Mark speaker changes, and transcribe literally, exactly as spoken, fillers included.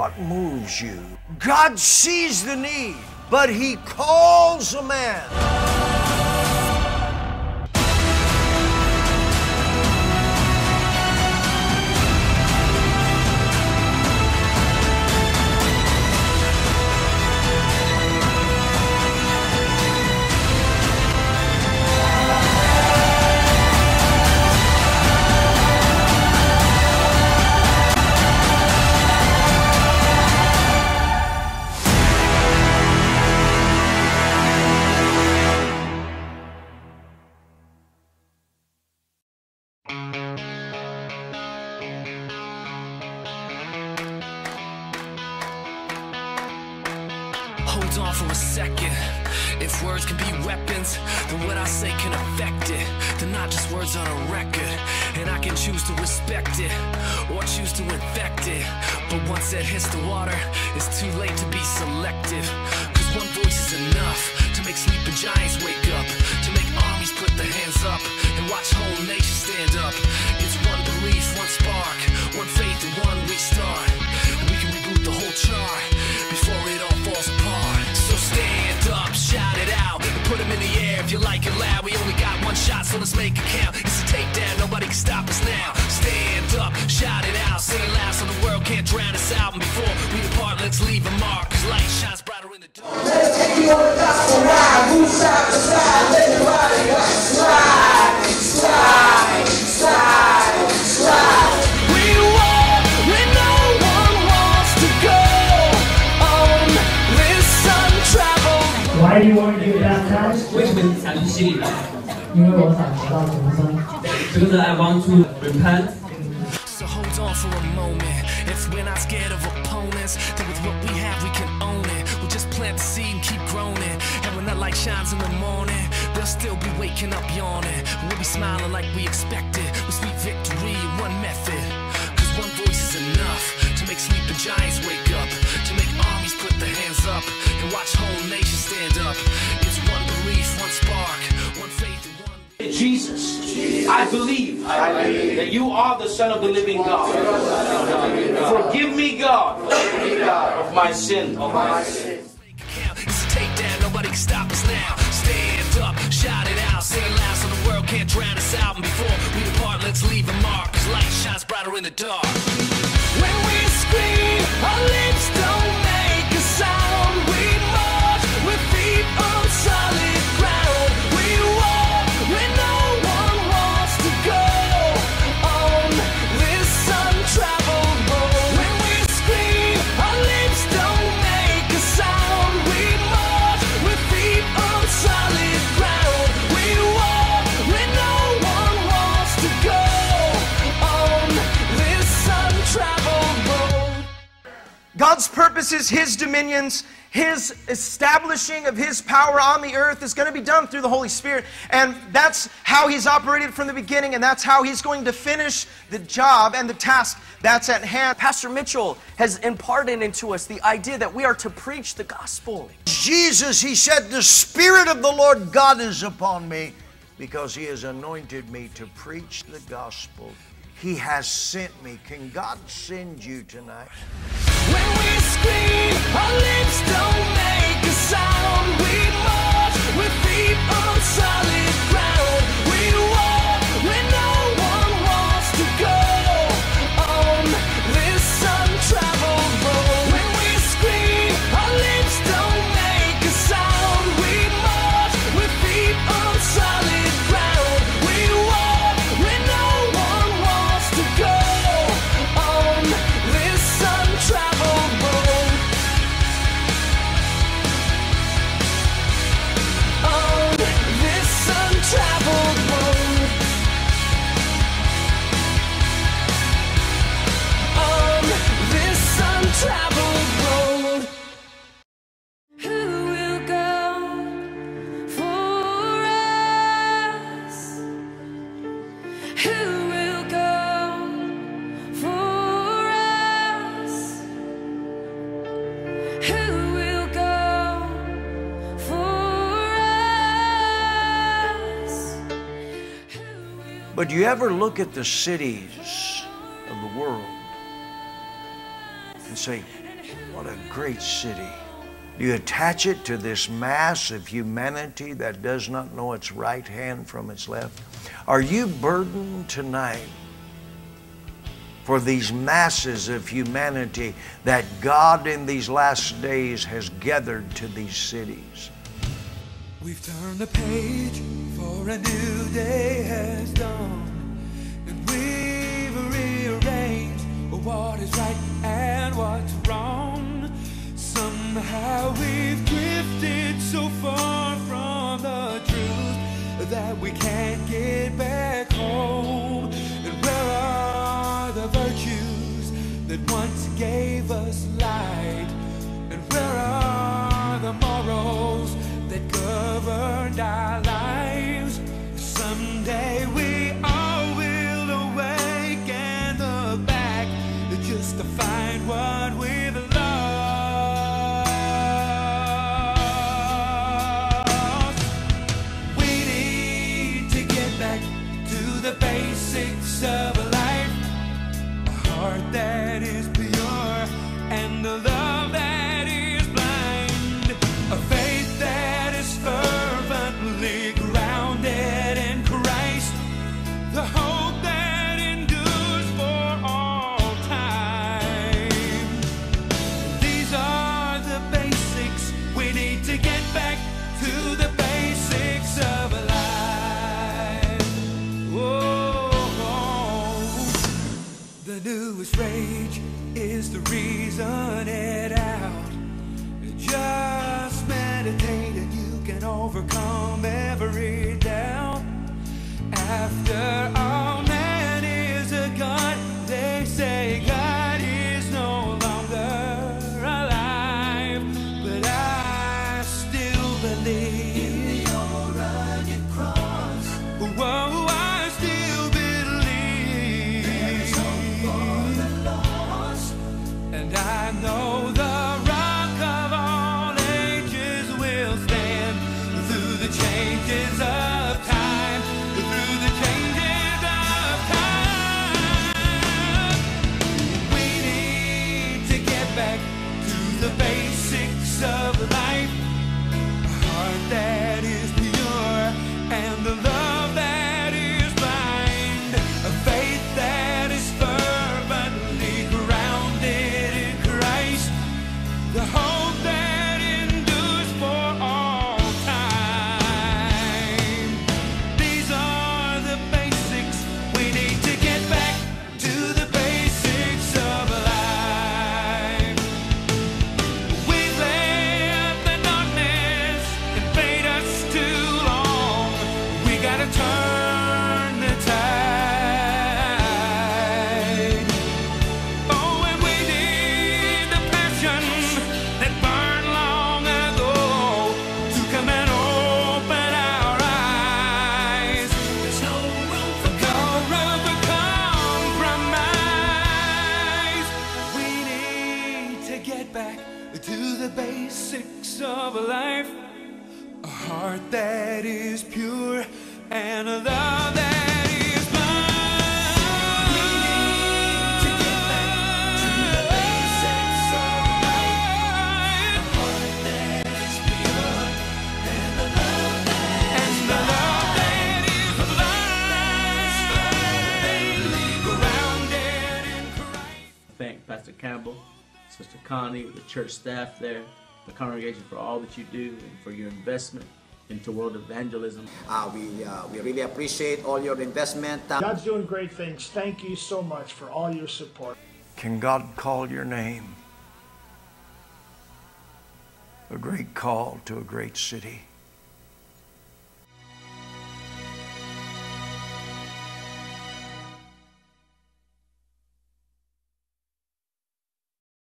Speaker 1: what moves you. God sees the need, but He calls a man.
Speaker 2: Hold on for a second. If words can be weapons, then what I say can affect it. They're not just words on a record, and I can choose to respect it or choose to infect it. But once that hits the water, it's too late to be selective. Cause one voice is enough to make sleeping giants wake up, to make armies put their hands up and watch whole nations stand up. It's one belief, one spark, one faith and one restart, and we can reboot the whole chart before it all falls apart. So stand up, shout it out, and put them in the air if you like it loud. We only got one shot, so let's make it count. It's a takedown, nobody can stop us now. Stand up, shout it out, sing it loud so the world can't drown us out. And before we depart, let's leave a mark, cause light shines brighter in the dark.
Speaker 3: Let's take you on a gospel ride, move side to side, let it ride, slide, slide, slide, slide.
Speaker 2: We walk where no one wants to go on this untraveled.
Speaker 4: Why do you want to get baptized?
Speaker 5: 为什么你想去洗礼呢？
Speaker 4: 因为我想知道重生。
Speaker 5: Because I want to repent.
Speaker 2: So hold on for a moment. If we're not scared of opponents, then with what we have we can own it. We'll just plant the seed and keep growing it. And when that light shines in the morning, they'll still be waking up yawning. We'll be smiling like we expected, with sweet victory in one method. Cause one voice is enough to make sleeping giants wake up, to make armies put their hands up and watch whole nations stand up. It's one belief, one spark, one faith and one...
Speaker 6: Jesus, I believe, I believe that you are the Son of the living God. Forgive me, God, of my sin.
Speaker 2: It's a takedown, nobody can stop us now. Stand up, shout it out, sing it loud so the world can't drown us out. And before we depart, let's leave a mark, cause light shines brighter in the dark. When we scream, our lips don't make a sound. We march with feet on solid ground. We walk where no one wants to go on this untraveled road. When we scream, our lips don't make a sound. We march with feet on solid ground. We walk where no one wants to go on this untraveled road.
Speaker 7: God's purposes, His dominions, His establishing of His power on the earth is going to be done through the Holy Spirit. And that's how He's operated from the beginning, and that's how He's going to finish the job and the task that's at hand.
Speaker 8: Pastor Mitchell has imparted into us the idea that we are to preach the gospel.
Speaker 1: Jesus, He said, the Spirit of the Lord God is upon me, because He has anointed me to preach the gospel. He has sent me. Can God send you tonight?
Speaker 2: When we scream, our lips don't make a sound. We march with feet on solid ground. We walk where no one wants to go on this untraveled road. When we scream, our lips don't make a sound. We march with feet on solid ground. We walk where no one wants to go on this untraveled road. On this untraveled road. On this untraveled road. Who will go for us? Who will go for us? Who will go for us? Who will...
Speaker 1: But do you ever look at the cities of the world and say, What a great city. Do you attach it to this mass of humanity that does not know its right hand from its left? Are you burdened tonight for these masses of humanity that God in these last days has gathered to these cities?
Speaker 9: We've turned the page, for a new day has dawned, and we've rearranged what is right and what's wrong. Somehow we've drifted so far from the truth that we can't get back home. And where are the virtues that once gave us light? And where are the morals that governed our lives? Someday we all will awaken the back just to find what we've lost. We need to get back to the basics of life, a heart that is pure and a love that is blind, a faith that is fervently grounded in Christ, the hope that endures for all time. These are the basics. We need to get back to the basics of life. Oh, the newest rage is the reason it out. Just meditate and you can overcome every doubt. After all, man is a God. They say God is no longer alive, but I still believe in the old rugged cross. Whoa, I still believe there's hope for the lost, and I know the Rock of all ages will stand through the changes of time, through the changes of time. We need to get back to the basics of life, a heart that is pure and a love that is blind, a faith that is fervently grounded in Christ, the hope that endures for all time. These are the basics. We need to get back to the basics of life. We've let the darkness invade us too long. We gotta turn the tide. Oh, and we need the passion that burned long ago to come and open our eyes. There's no room for no room for compromise. We need to get back to the basics of life, a heart that is pure and a love that is blind. We need to get back to the basics of life, a heart that is pure and a love that and the love that is blind, grounded in Christ.
Speaker 5: Thank Pastor Campbell, Sister Connie, the church staff there, the congregation for all that you do and for your investment into world evangelism.
Speaker 10: Uh, we, uh, we really appreciate all your investment. Uh,
Speaker 11: God's doing great things. Thank you so much for all your support.
Speaker 1: Can God call your name? A great call to a great city.